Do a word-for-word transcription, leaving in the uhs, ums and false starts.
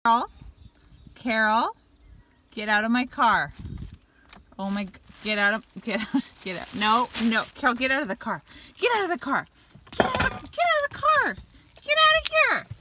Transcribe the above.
Carol, Carol, get out of my car. Oh my, get out of, get out, get out. No, no, Carol, get out of the car. Get out of the car. Get out of the, get out of the car. Get out of here.